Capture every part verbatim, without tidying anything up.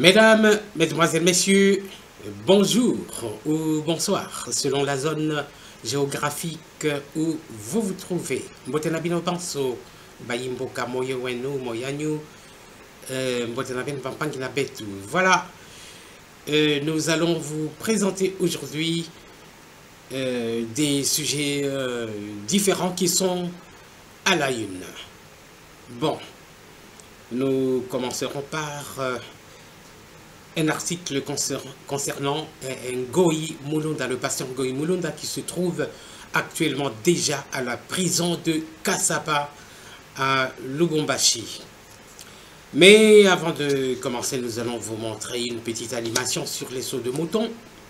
Mesdames, Mesdemoiselles, Messieurs, bonjour ou bonsoir, selon la zone géographique où vous vous trouvez. Mbotenabino Banso, Bayimboka Moyowenu, Moyanyu, Mbotenabino Pampangina Betu. Voilà, euh, nous allons vous présenter aujourd'hui euh, des sujets euh, différents qui sont à la une. Bon, nous commencerons par euh, un article concernant Ngoï Mulunda, le patient Ngoï Mulunda qui se trouve actuellement déjà à la prison de Kasapa à Lubumbashi. Mais avant de commencer, nous allons vous montrer une petite animation sur les sauts de mouton.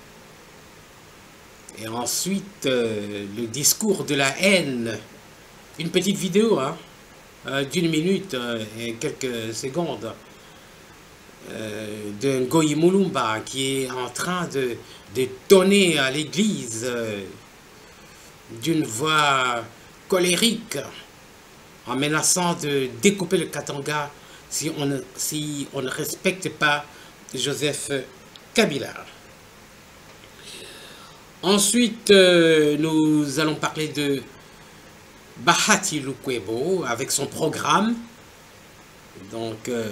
Et ensuite, euh, le discours de la haine. Une petite vidéo hein, euh, d'une minute euh, et quelques secondes. Euh, de Ngoï Mulunda qui est en train de, de tonner à l'église euh, d'une voix colérique en menaçant de découper le Katanga si on ne, si on ne respecte pas Joseph Kabila. Ensuite, euh, nous allons parler de Bahati Lukwebo avec son programme. Donc, euh,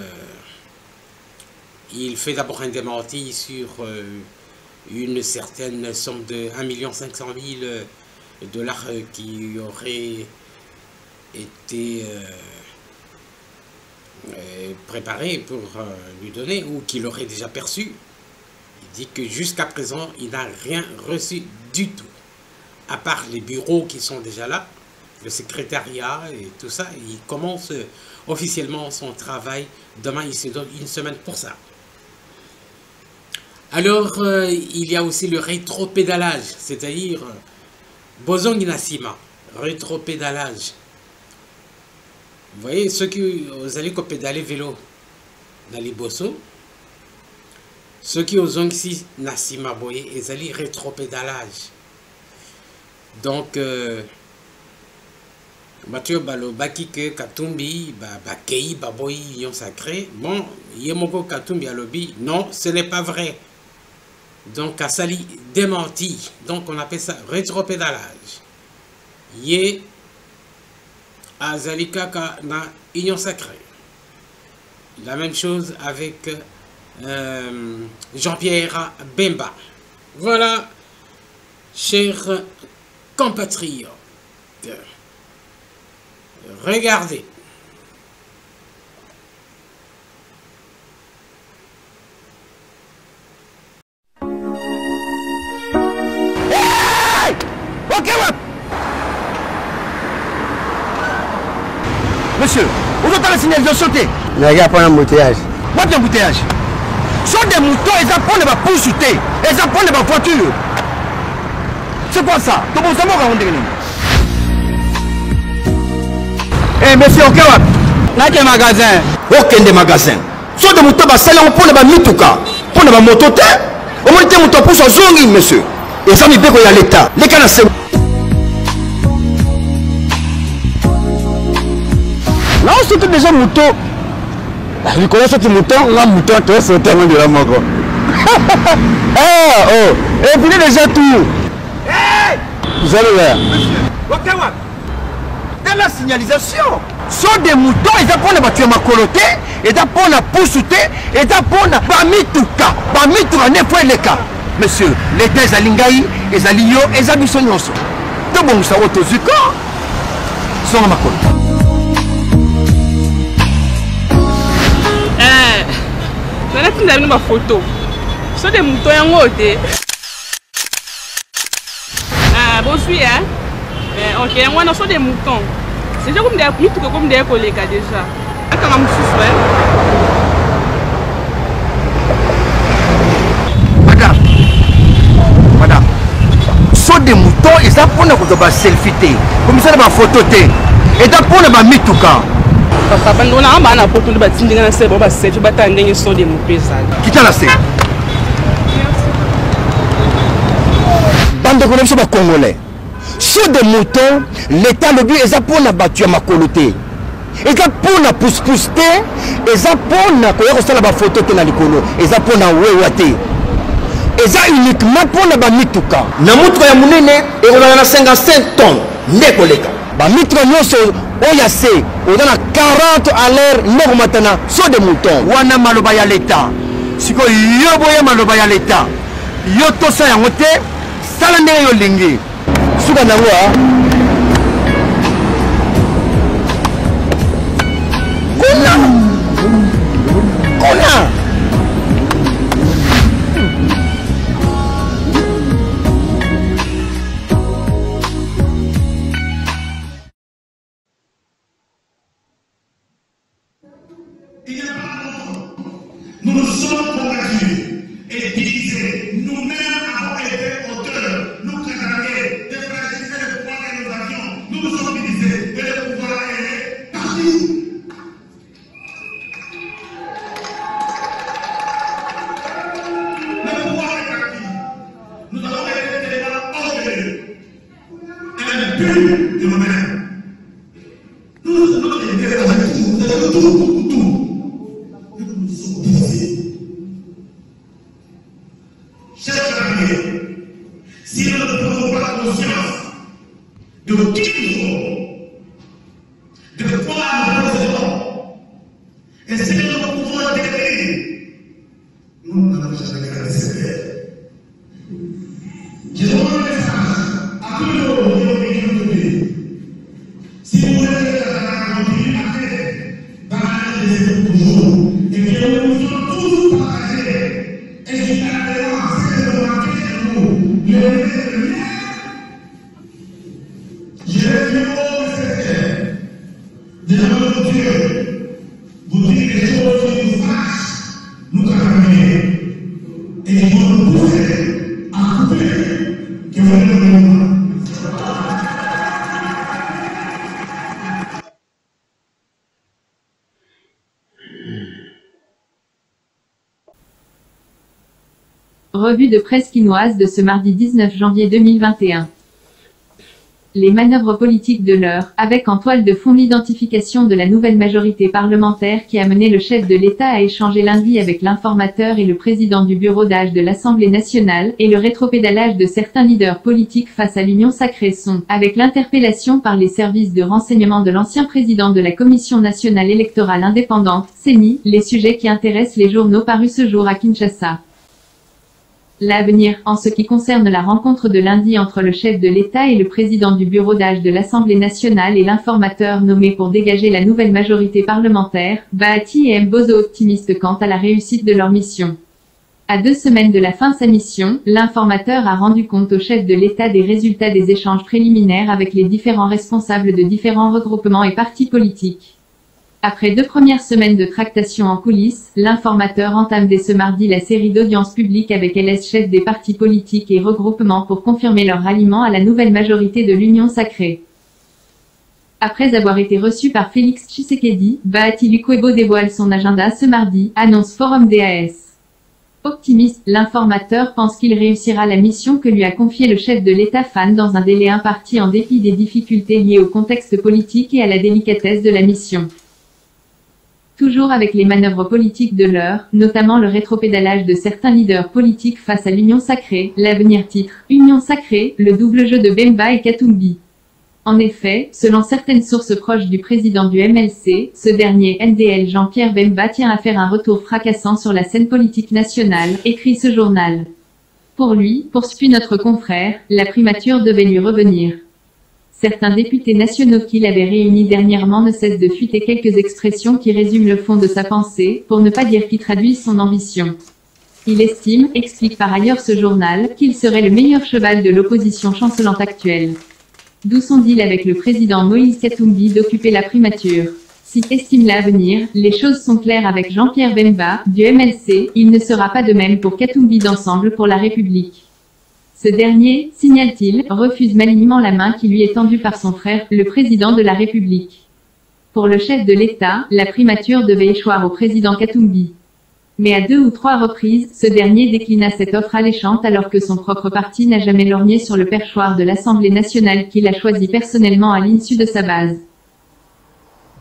il fait d'abord un démenti sur euh, une certaine somme de un million cinq cent mille dollars qui aurait été euh, euh, préparée pour euh, lui donner ou qu'il aurait déjà perçu. Il dit que jusqu'à présent, il n'a rien reçu du tout, à part les bureaux qui sont déjà là, le secrétariat et tout ça. Il commence euh, officiellement son travail. Demain, il se donne une semaine pour ça. Alors, euh, il y a aussi le rétropédalage, c'est-à-dire euh, Bozongi Nassima, rétropédalage. Vous voyez, ceux qui vous allez pédaler vélo dans les bossos, ceux qui ont ici Nassima, vous voyez, ils allaient rétropédalage. Donc, Mathieu Balo Bakike Katumbi, Bakei, Baboy, Yon Sacré. Bon, Yemoko Katumbi à lobby. Non, ce n'est pas vrai. Donc, Assali démenti. Donc, on appelle ça rétropédalage. Yé Azalika na Union Sacrée. La même chose avec euh, Jean-Pierre Bemba. Voilà, chers compatriotes. Regardez. Hey! Ok, ouais. Monsieur, vous entendez la signalisation sauter? Il n'y a pas d'embouteillage. Quoi d'embouteillage? Ce sont des moutons, ils apprennent à poursuiter, ils apprennent à voiture. C'est quoi ça? Donc vous savez on dit. Eh monsieur, ok, ouais. Quel magasin? Aucun des magasins. Ce sont des moutons, ça on prend les mituka, pour les motos, on monte des moutons pour son zongi, monsieur. Et ça, il peut y a l'État. Les canards, c'est. Là, on surtout déjà moutons. Vous connaissez ce mouton? Là, mouton, tu es sauté de la mort. Ah, oh, et puis déjà tout. Hey! Vous allez voir. Monsieur, ok, ouais. Dans la signalisation, sont des moutons, ils apprennent à battre ma coloté, ils apprennent à poursuiter, ils apprennent à bamituka, bamituka, n'est pas le cas. Monsieur, l'État est à Lingaï, est à Lio, est à Bissonyoso. De bon, ça va au Zuka, sont à ma coloté. Tu as ma photo. Ce sont des moutons en haut. Ah, bon, suis, hein? Ok, moi, nous sommes des moutons. C'est déjà comme des moutons comme des collègues déjà. Quand on me souffre, madame, madame, ce sont des moutons, ils apprennent à se selfie. Comme ça, ma photo. Et d'apprendre à mituka. On a un peu de bâtiment dans la serre, on va se faire des sont des moutons. Qui t'a laissé? Bande de connexion congolais. Sur des moutons, l'État le but est pour la battu à ma coloté. eza mpona pousse-pousse te, eza mpona koya kosala bafoto te na likolo, eza mpona wewa te, eza uniquement mpona bamituka. Na mutuka ya munene ekolaka na cinquante-cinq tonnes nde koleka. Bamituka nyonso oyo se oza na quarante à l'heure nde komatana so de mouton. Wana maloba ya leta. Siko yo boya maloba ya leta. Yo tosa yango te, sala ndenge yo lingi. Suka nango a Kona Kona Nous nous sommes combattus et divisés. Nous-mêmes avons été auteurs. Nous créés des fragilités de pouvoir que nous avions. Nous nous sommes divisés et le pouvoir est parti. Le pouvoir est parti. Nous avons été tellement orgueilleux. Impurs de nous-mêmes. Nous avons été avec tout, nous avons tout, tout, tout. Chers amis, si nous ne prenons pas conscience de qui nous sommes, de quoi nous possédons, et ce que nous pouvons décrire, nous n'allons jamais garder cette terre. Je demande un message à tous les gens qui ont vécu notre vie. Si vous voulez que la continue à faire, parlez de toujours, et que nous sommes tous partagés. Et je Je vais dire au secteur, devant Dieu, vous dire les choses qui nous fâchent, nous calmer, et ils vont nous pousser à couper, que vous ne le pas. Revue de presse quinoise de ce mardi dix-neuf janvier deux mille vingt et un. Les manœuvres politiques de l'heure, avec en toile de fond l'identification de la nouvelle majorité parlementaire qui a mené le chef de l'État à échanger lundi avec l'informateur et le président du bureau d'âge de l'Assemblée nationale, et le rétropédalage de certains leaders politiques face à l'Union sacrée sont, avec l'interpellation par les services de renseignement de l'ancien président de la Commission nationale électorale indépendante, C E N I, les sujets qui intéressent les journaux parus ce jour à Kinshasa. L'avenir, en ce qui concerne la rencontre de lundi entre le chef de l'État et le président du bureau d'âge de l'Assemblée nationale et l'informateur nommé pour dégager la nouvelle majorité parlementaire, Bahati et Mbozo optimistes quant à la réussite de leur mission. À deux semaines de la fin de sa mission, l'informateur a rendu compte au chef de l'État des résultats des échanges préliminaires avec les différents responsables de différents regroupements et partis politiques. Après deux premières semaines de tractation en coulisses, l'informateur entame dès ce mardi la série d'audiences publiques avec les chefs des partis politiques et regroupements pour confirmer leur ralliement à la nouvelle majorité de l'Union sacrée. Après avoir été reçu par Félix Tshisekedi, Bahati Lukwebo dévoile son agenda ce mardi, annonce Forum D A S. Optimiste, l'informateur pense qu'il réussira la mission que lui a confiée le chef de l'État Fan dans un délai imparti en dépit des difficultés liées au contexte politique et à la délicatesse de la mission. Toujours avec les manœuvres politiques de l'heure, notamment le rétropédalage de certains leaders politiques face à l'Union sacrée, l'avenir titre « Union sacrée, le double jeu de Bemba et Katumbi ». En effet, selon certaines sources proches du président du M L C, ce dernier N D L Jean-Pierre Bemba tient à faire un retour fracassant sur la scène politique nationale, écrit ce journal. Pour lui, poursuit notre confrère, la primature devait lui revenir. Certains députés nationaux qu'il avait réunis dernièrement ne cessent de fuiter quelques expressions qui résument le fond de sa pensée, pour ne pas dire qui traduisent son ambition. Il estime, explique par ailleurs ce journal, qu'il serait le meilleur cheval de l'opposition chancelante actuelle. D'où son deal avec le président Moïse Katumbi d'occuper la primature. Si estime l'avenir, les choses sont claires avec Jean-Pierre Bemba, du M L C, il ne sera pas de même pour Katumbi d'Ensemble pour la République. Ce dernier, signale-t-il, refuse malignement la main qui lui est tendue par son frère, le président de la République. Pour le chef de l'État, la primature devait échoir au président Katumbi. Mais à deux ou trois reprises, ce dernier déclina cette offre alléchante alors que son propre parti n'a jamais lorgné sur le perchoir de l'Assemblée nationale qu'il a choisi personnellement à l'insu de sa base.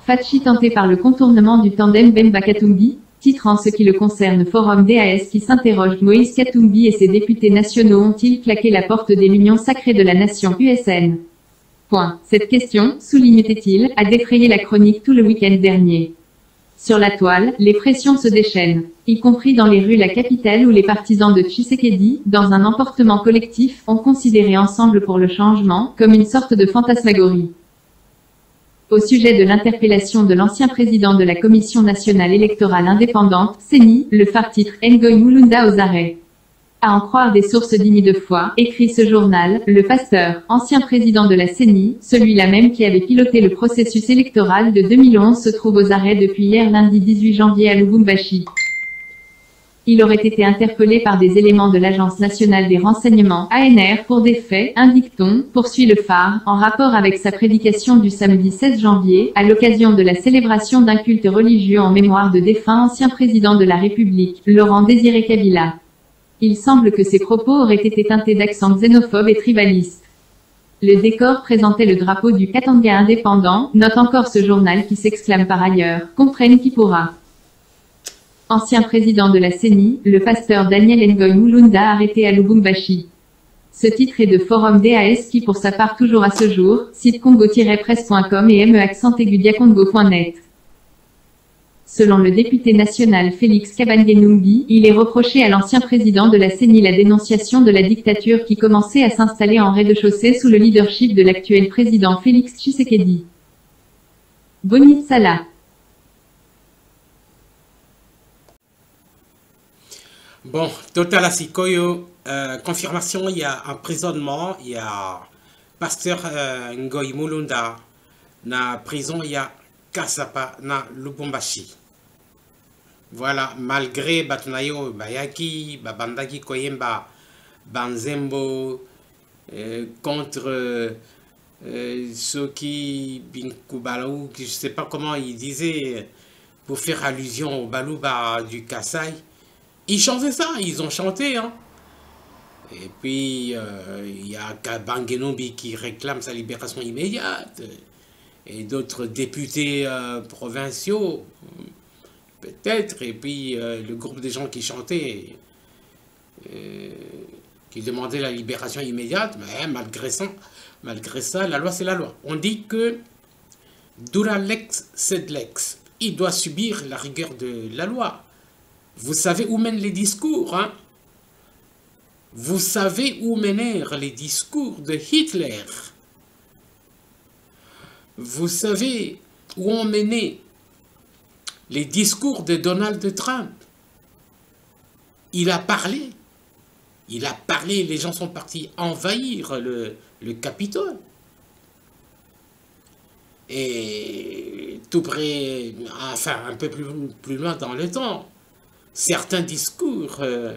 Fachi tenté par le contournement du tandem Bemba-Katumbi, titre en ce qui le concerne Forum D A S qui s'interroge Moïse Katumbi et ses députés nationaux ont-ils claqué la porte de l'union sacrée de la nation U S N? Point. Cette question, soulignait-il, a défrayé la chronique tout le week-end dernier. Sur la toile, les pressions se déchaînent, y compris dans les rues la capitale où les partisans de Tshisekedi, dans un emportement collectif, ont considéré Ensemble pour le changement comme une sorte de fantasmagorie. Au sujet de l'interpellation de l'ancien président de la Commission nationale électorale indépendante, C E N I, le phare titre Ngoy Mulunda aux arrêts. À en croire des sources dignes de foi, écrit ce journal, le pasteur, ancien président de la C E N I, celui-là même qui avait piloté le processus électoral de deux mille onze se trouve aux arrêts depuis hier lundi dix-huit janvier à Lubumbashi. Il aurait été interpellé par des éléments de l'Agence nationale des renseignements, A N R, pour des faits, indique-t-on, poursuit le phare, en rapport avec sa prédication du samedi seize janvier, à l'occasion de la célébration d'un culte religieux en mémoire de défunt ancien président de la République, Laurent Désiré Kabila. Il semble que ses propos auraient été teintés d'accents xénophobes et tribalistes. Le décor présentait le drapeau du Katanga indépendant, note encore ce journal qui s'exclame par ailleurs, comprenne qui pourra. Ancien président de la C E N I, le pasteur Daniel Ngoy Mulunda arrêté à Lubumbashi. Ce titre est de Forum D A S qui pour sa part toujours à ce jour, site congo tiret presse point com et me accent aigu diacongo point net. Selon le député national Félix Kabange-Numbi, il est reproché à l'ancien président de la C E N I la dénonciation de la dictature qui commençait à s'installer en rez-de-chaussée sous le leadership de l'actuel président Félix Tshisekedi. Bonit Salah. Bon, total à Sikoyo, euh, confirmation, il y a emprisonnement, il y a pasteur euh, Ngoy Mulunda, na prison, il y a Kasapa, na Lubumbashi. Voilà, malgré Batunayo, Bayaki, Babandaki Koyemba, Banzembo, euh, contre euh, euh, ceux qui, Binkubalau, je ne sais pas comment ils disaient, pour faire allusion au Balouba du Kassai. Ils chantaient ça, ils ont chanté. Hein. Et puis, il euh, y a Kabange-Numbi qui réclame sa libération immédiate. Et d'autres députés euh, provinciaux, peut-être. Et puis, euh, le groupe des gens qui chantaient, euh, qui demandaient la libération immédiate. Mais malgré ça, malgré ça, la loi, c'est la loi. On dit que dura lex sed lex. Il doit subir la rigueur de la loi. Vous savez où mènent les discours, hein? Vous savez où menèrent les discours de Hitler. Vous savez où ont mené les discours de Donald Trump. Il a parlé. Il a parlé, les gens sont partis envahir le, le Capitole. Et tout près, enfin un peu plus, plus loin dans le temps, certains discours, euh,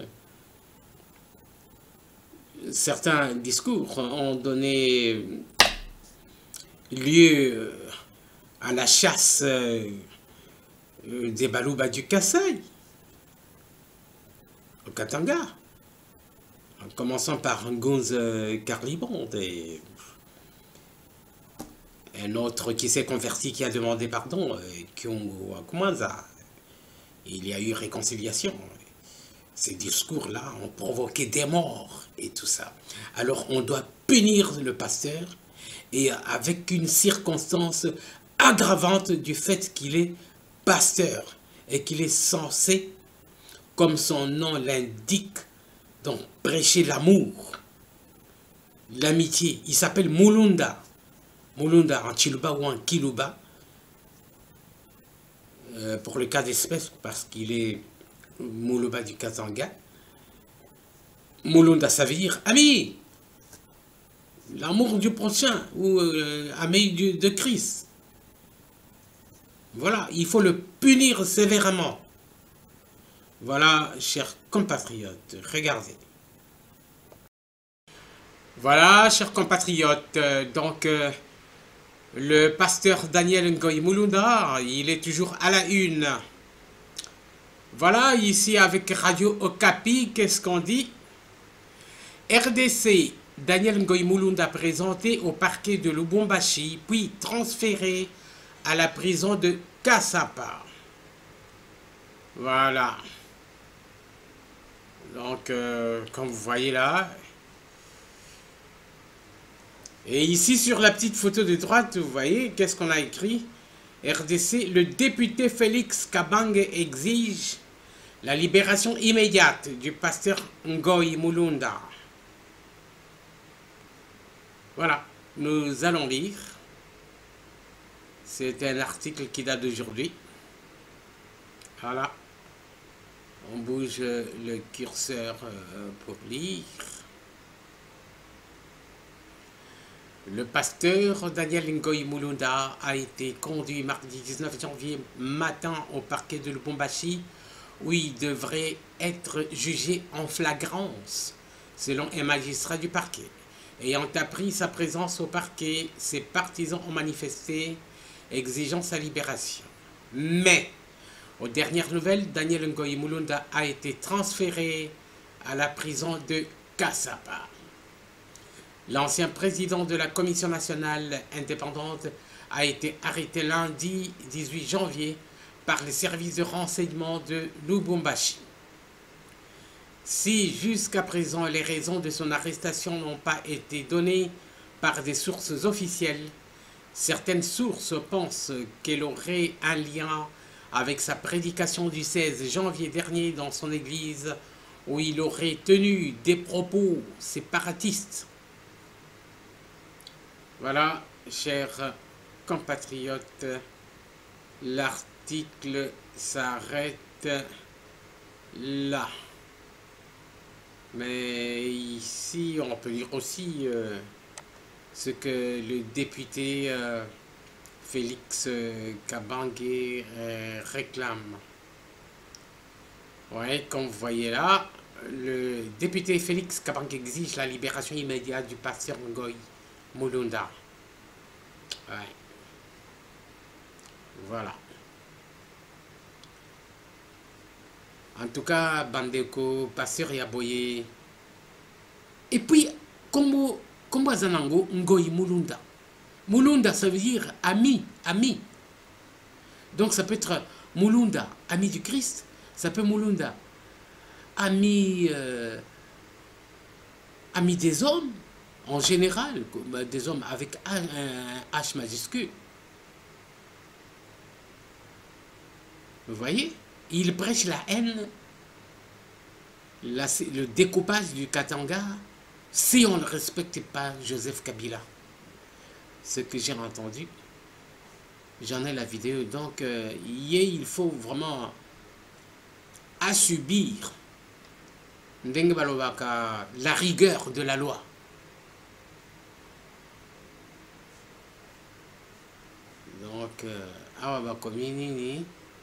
certains discours ont donné lieu à la chasse euh, des Balouba du Kassai, au Katanga, en commençant par Ngunz Karlibond et un autre qui s'est converti, qui a demandé pardon, Kyongo Akumanza. Il y a eu réconciliation. Ces discours-là ont provoqué des morts et tout ça. Alors on doit punir le pasteur et avec une circonstance aggravante du fait qu'il est pasteur et qu'il est censé, comme son nom l'indique, donc prêcher l'amour, l'amitié. Il s'appelle Mulunda. Mulunda en Chiluba ou en Kiluba. Euh, pour le cas d'espèce, parce qu'il est Muluba du Katanga. Mulunda, ça veut dire ami, l'amour du prochain, ou euh, ami du, de Christ. Voilà, il faut le punir sévèrement. Voilà, chers compatriotes, regardez. Voilà, chers compatriotes, donc... Euh, le pasteur Daniel Ngoy Mulunda, il est toujours à la une. Voilà, ici avec Radio Okapi, qu'est-ce qu'on dit? R D C, Daniel Ngoy Mulunda présenté au parquet de Lubumbashi, puis transféré à la prison de Cassapa. Voilà. Donc, euh, comme vous voyez là. Et ici, sur la petite photo de droite, vous voyez, qu'est-ce qu'on a écrit? R D C, le député Félix Kabange exige la libération immédiate du pasteur Ngoy Mulunda. Voilà, nous allons lire. C'est un article qui date d'aujourd'hui. Voilà. On bouge le curseur pour lire. Le pasteur Daniel Ngoy Mulunda a été conduit mardi dix-neuf janvier matin au parquet de Lubumbashi où il devrait être jugé en flagrance, selon un magistrat du parquet. Ayant appris sa présence au parquet, ses partisans ont manifesté exigeant sa libération. Mais, aux dernières nouvelles, Daniel Ngoy Mulunda a été transféré à la prison de Cassapa. L'ancien président de la Commission nationale indépendante a été arrêté lundi dix-huit janvier par les services de renseignement de Lubumbashi. Si jusqu'à présent les raisons de son arrestation n'ont pas été données par des sources officielles, certaines sources pensent qu'elle aurait un lien avec sa prédication du seize janvier dernier dans son église où il aurait tenu des propos séparatistes. Voilà, chers compatriotes, l'article s'arrête là. Mais ici, on peut lire aussi euh, ce que le député euh, Félix euh, Kabange euh, réclame. Ouais, comme vous voyez là, le député Félix Kabange exige la libération immédiate du pasteur Ngoy Mulunda. Ouais. Voilà. En tout cas, Bandeko, pasteur Yaboye. Et puis, comment comment Zanango Ngoy Mulunda? Mulunda, ça veut dire ami, ami. Donc ça peut être Mulunda, ami du Christ. Ça peut Mulunda, ami, euh, ami des hommes. En général, des hommes avec un, un H majuscule. Vous voyez? Il prêche la haine, la, le découpage du Katanga, si on ne respecte pas Joseph Kabila. Ce que j'ai entendu, j'en ai la vidéo. Donc, euh, il faut vraiment assubir la rigueur de la loi. Donc, euh,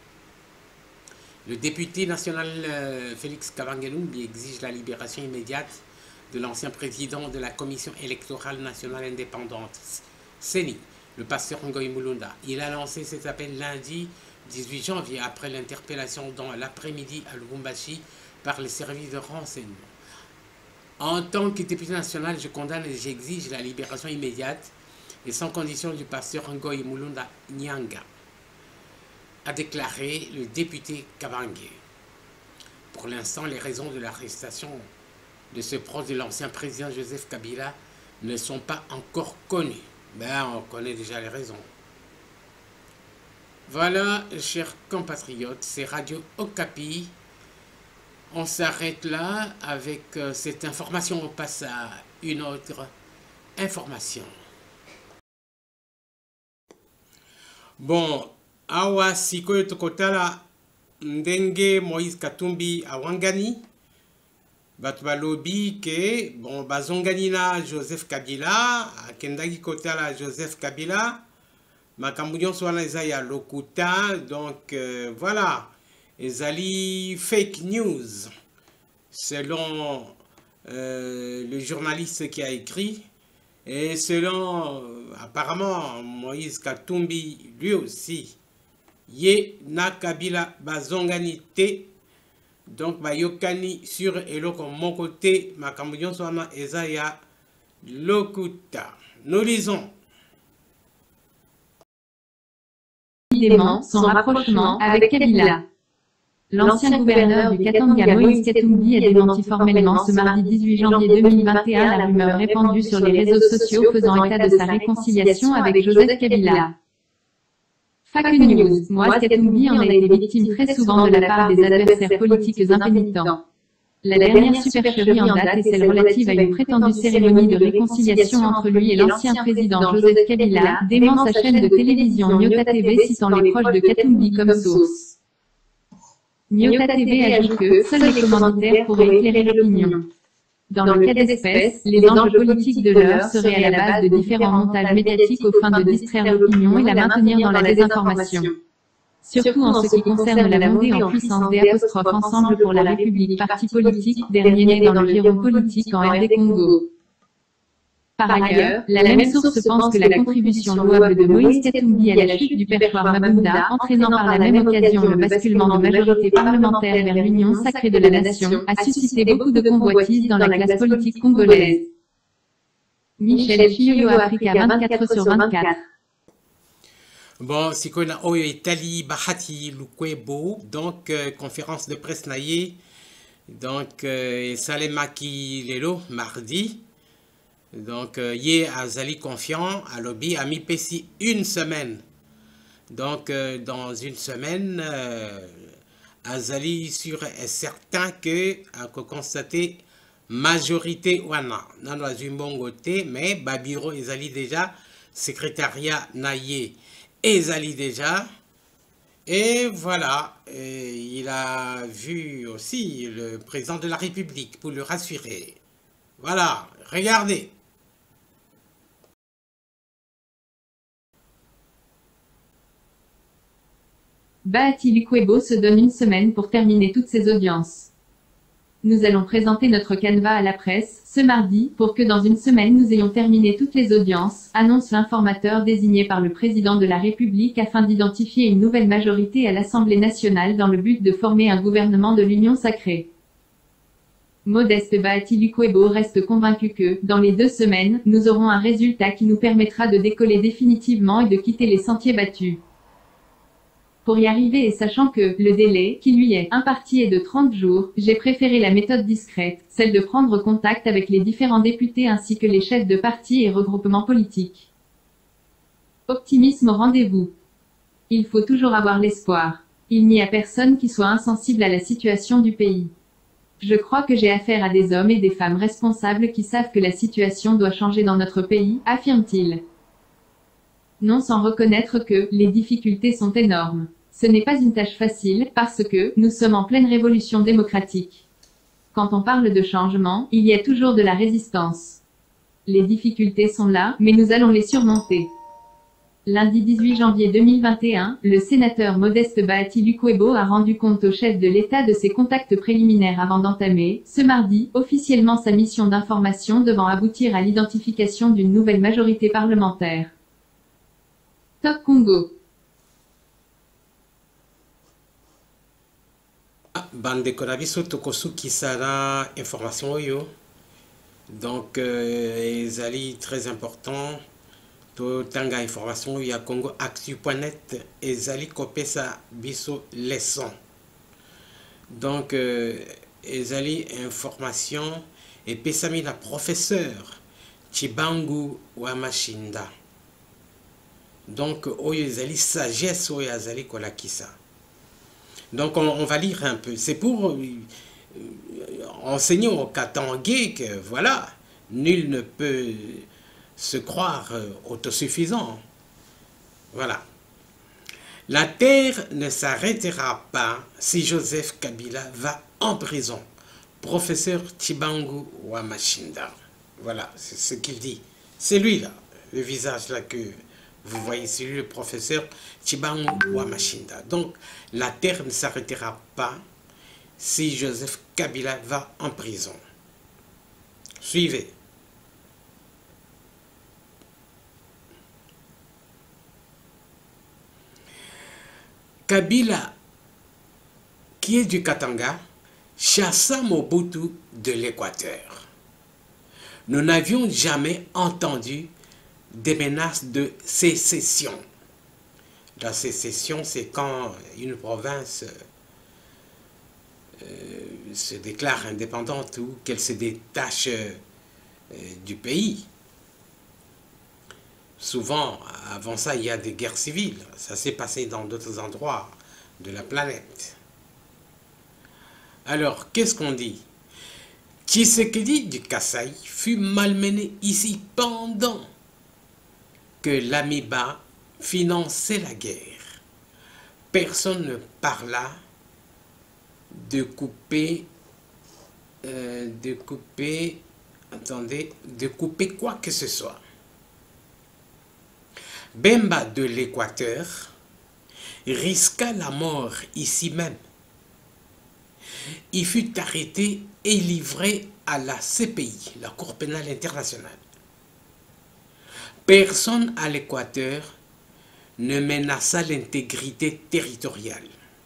le député national euh, Félix Kabange exige la libération immédiate de l'ancien président de la Commission électorale nationale indépendante, C E N I, le pasteur Ngoy Mulunda. Il a lancé cet appel lundi dix-huit janvier après l'interpellation dans l'après-midi à Lubumbashi par les services de renseignement. En tant que député national, je condamne et j'exige la libération immédiate et sans condition du pasteur Ngoy Mulunda Nyanga, a déclaré le député Kabange. Pour l'instant, les raisons de l'arrestation de ce proche de l'ancien président Joseph Kabila ne sont pas encore connues. Ben, on connaît déjà les raisons. Voilà, chers compatriotes, c'est Radio Okapi. On s'arrête là avec euh, cette information. On passe à une autre information. Bon, awa sikoyo tokotala ndenge Moïse Katumbi awangani bato balobi ke bon bazongani na Joseph Kabila akendaki kotala Joseph Kabila makambo nyonso wana eza ya lokuta. Donc euh, voilà, ezali fake news selon euh, le journaliste qui a écrit. Et selon, euh, apparemment, Moïse Katumbi, lui aussi, Ye na Kabila bazongani te. Donc, bayokani sur eloko mon côté, makambo soana ezaya lokuta. Nous lisons. décidément son rapprochement avec Kabila. L'ancien gouverneur du Katanga Moïse Katumbi a démenti formellement ce mardi dix-huit janvier deux mille vingt et un la rumeur répandue sur les réseaux sociaux faisant état de sa réconciliation avec Joseph Kabila. Fake News, Moïse Katumbi en a été victime très souvent de la part des adversaires politiques impénitents. La dernière supercherie en date est celle relative à une prétendue cérémonie de réconciliation entre lui et l'ancien président Joseph Kabila, dément sa chaîne de télévision Nyota T V citant les proches de Katumbi comme source. Nyota T V ajoute que seuls les commanditaires pourraient éclairer l'opinion. Dans le cas d'espèce, les enjeux politiques de l'heure seraient à la base de différents montages médiatiques aux fins de distraire l'opinion et la maintenir dans la désinformation. Surtout en ce qui concerne la montée en puissance des apostrophes Ensemble pour la République, parti politique, dernier né dans le giron politique en R D Congo. Par ailleurs, la même source pense que la contribution louable de Moïse Katumbi à la chute du perchoir Mabunda, entraînant par la même occasion le basculement de majorité parlementaire vers l'union sacrée de la nation, a suscité beaucoup de convoitises dans la classe politique congolaise. Michel Chiyoyo, Africa vingt-quatre sur vingt-quatre. Bon, c'est qu'on a eu Tali Bahati Lukwebo, donc euh, conférence de presse naïe, donc euh, Salemaki Lelo, mardi. Donc, euh, Yé Azali confiant à lobby a mis Pessi une semaine. Donc, euh, dans une semaine, euh, Azali sûr est certain que a constaté majorité wana. Nan dans une bonne côté, mais Babiro Ezali déjà secrétariat naïe Ezali déjà. Et voilà, et il a vu aussi le président de la République pour le rassurer. Voilà, regardez. Bahati Lukwebo se donne une semaine pour terminer toutes ses audiences. Nous allons présenter notre canevas à la presse, ce mardi, pour que dans une semaine nous ayons terminé toutes les audiences, annonce l'informateur désigné par le président de la République afin d'identifier une nouvelle majorité à l'Assemblée nationale dans le but de former un gouvernement de l'Union sacrée. Modeste Bahati Lukwebo reste convaincu que, dans les deux semaines, nous aurons un résultat qui nous permettra de décoller définitivement et de quitter les sentiers battus. Pour y arriver et sachant que le délai qui lui est imparti est de trente jours, j'ai préféré la méthode discrète, celle de prendre contact avec les différents députés ainsi que les chefs de partis et regroupements politiques. Optimisme au rendez-vous. Il faut toujours avoir l'espoir. Il n'y a personne qui soit insensible à la situation du pays. Je crois que j'ai affaire à des hommes et des femmes responsables qui savent que la situation doit changer dans notre pays, affirme-t-il. Non sans reconnaître que les difficultés sont énormes. Ce n'est pas une tâche facile, parce que nous sommes en pleine révolution démocratique. Quand on parle de changement, il y a toujours de la résistance. Les difficultés sont là, mais nous allons les surmonter. Lundi dix-huit janvier deux mille vingt et un, le sénateur Modeste Bahati Lukwebo a rendu compte au chef de l'État de ses contacts préliminaires avant d'entamer, ce mardi, officiellement sa mission d'information devant aboutir à l'identification d'une nouvelle majorité parlementaire. Top Congo. Bande Konabiso Tokosuki Sara information yo. Donc euh, ezali très important. To tanga information ya Congo Actu point net ezali kopesa biso leçon. Donc euh, ezali information et pesami la professeur Chibangu Wamashinda. Donc, oyo ezali sagesse oyo azali kolakisa. Donc, on, on va lire un peu. C'est pour euh, enseigner aux Katangais que, voilà, nul ne peut se croire euh, autosuffisant. Voilà. La terre ne s'arrêtera pas si Joseph Kabila va en prison. Professeur Chibangu Wamashinda. Voilà, c'est ce qu'il dit. C'est lui, là, le visage là que... Vous voyez, c'est lui le professeur Chibangu Wamashinda. Donc, la terre ne s'arrêtera pas si Joseph Kabila va en prison. Suivez. Kabila, qui est du Katanga, chassa Mobutu de l'Équateur. Nous n'avions jamais entendu des menaces de sécession. La sécession, c'est quand une province euh, se déclare indépendante ou qu'elle se détache euh, du pays. Souvent, avant ça, il y a des guerres civiles. Ça s'est passé dans d'autres endroits de la planète. Alors, qu'est-ce qu'on dit? Tshisekedi du Kasaï fut malmené ici pendant que l'Amiba finançait la guerre. Personne ne parla de couper, euh, de couper, attendez, de couper quoi que ce soit. Bemba de l'Équateur risqua la mort ici même. Il fut arrêté et livré à la C P I, la Cour pénale internationale. Personne à l'Équateur ne menaça l'intégrité territoriale.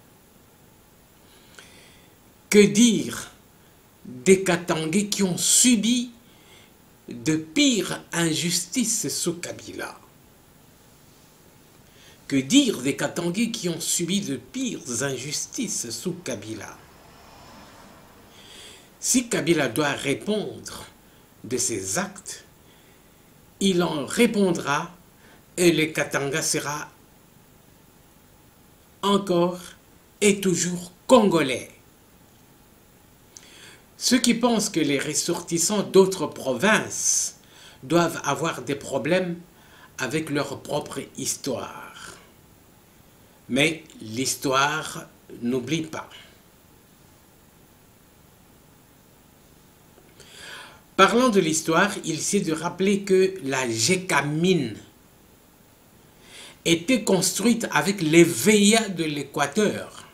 Que dire des Katangais qui ont subi de pires injustices sous Kabila? Que dire des Katangais qui ont subi de pires injustices sous Kabila? Si Kabila doit répondre de ses actes, il en répondra et le Katanga sera encore et toujours congolais. Ceux qui pensent que les ressortissants d'autres provinces doivent avoir des problèmes avec leur propre histoire. Mais l'histoire n'oublie pas. Parlant de l'histoire, il s'est de rappeler que la Gécamine était construite avec les V I A de l'Équateur.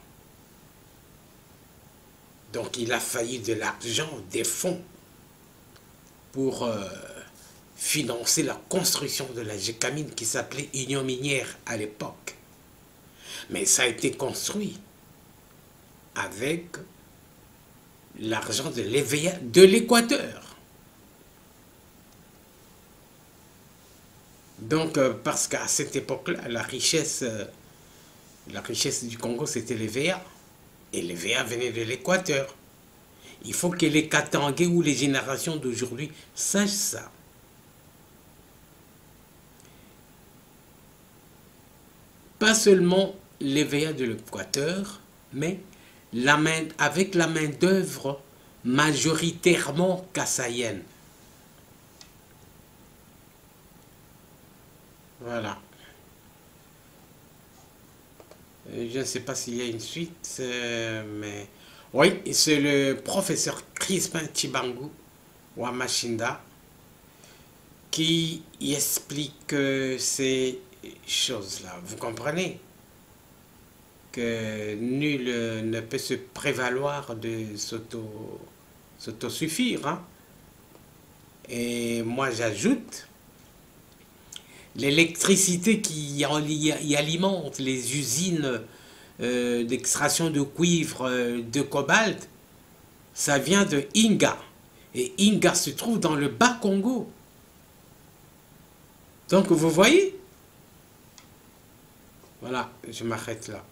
Donc il a fallu de l'argent, des fonds pour euh, financer la construction de la Gécamine qui s'appelait Union Minière à l'époque. Mais ça a été construit avec l'argent de l'E V A de l'Équateur. Donc, euh, parce qu'à cette époque-là, la richesse, euh, la richesse du Congo, c'était les V A. Et les V A venaient de l'Équateur. Il faut que les Katangais ou les générations d'aujourd'hui sachent ça. Pas seulement les V A de l'Équateur, mais la main, avec la main-d'œuvre majoritairement kassaïenne. Voilà. Je ne sais pas s'il y a une suite, euh, mais... Oui, c'est le professeur Crispin Chibangu Wamashinda qui explique ces choses-là. Vous comprenez que nul ne peut se prévaloir de s'auto-suffire. Hein? Et moi, j'ajoute... L'électricité qui y alimente les usines euh, d'extraction de cuivre, euh, de cobalt, ça vient de Inga. Et Inga se trouve dans le Bas-Congo. Donc vous voyez? Voilà, je m'arrête là.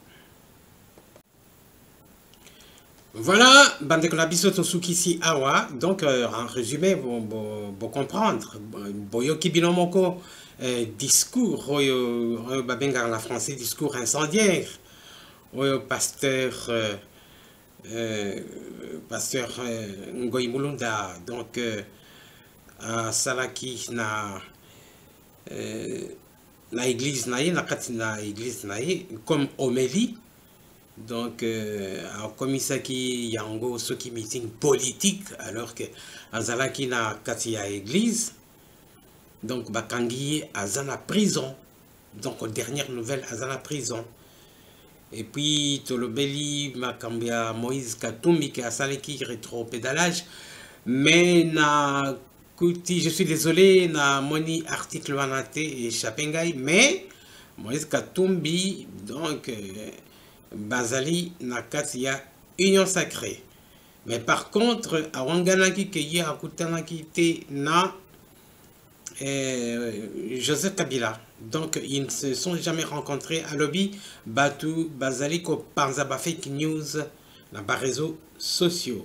Voilà, bande kolabiso tosukisi awa. Donc euh, en résumé, vous vous comprendre. Boyoki binomoko. Euh, discours, oyo, oyo babenga en français, discours incendiaire, oyo pasteur, euh, euh, pasteur euh, Ngoyi Mulunda, donc euh, à Salaki na euh, na église naïe, na kati na église naïe, comme homélie, donc euh, à Komisaki yango soki meeting politique, alors que à Salaki na kati ya église. Donc, Bakangi à la prison. Donc, aux dernières nouvelles, à la prison. Et puis, Tolobeli, Makambia, Moïse Katumbi, qui a salé qui rétro-pédalage. Mais, na, kuti, je suis désolé, na moni article Wanate et Chapengai. Mais, Moïse Katumbi, donc, euh, Bazali, na Katia, Union Sacrée. Mais par contre, à Wanganaki, qui y a Kutanaki, na et Joseph Kabila. Donc, ils ne se sont jamais rencontrés à lobby. Batu, Bazaliko, Panzaba fake news dans les réseaux sociaux.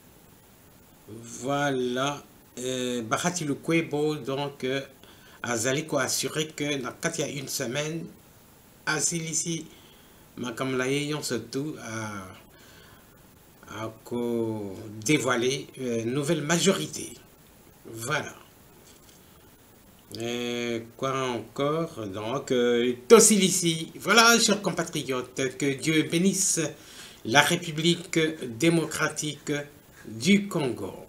Voilà. Bahati Lukwebo, donc, Azaliko a assuré que quand il y a une semaine, à Silici, Makamlaye, surtout, a, a dévoilé une nouvelle majorité. Voilà. Et quoi encore? Donc, euh, Tossilici. Voilà, chers compatriotes, que Dieu bénisse la République démocratique du Congo.